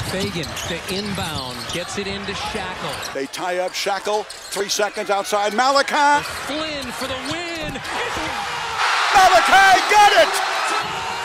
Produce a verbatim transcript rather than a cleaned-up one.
Fagan to inbound, gets it into Shackle. They tie up Shackle, three seconds outside. Malachi. Flynn for the win. Malachi got it!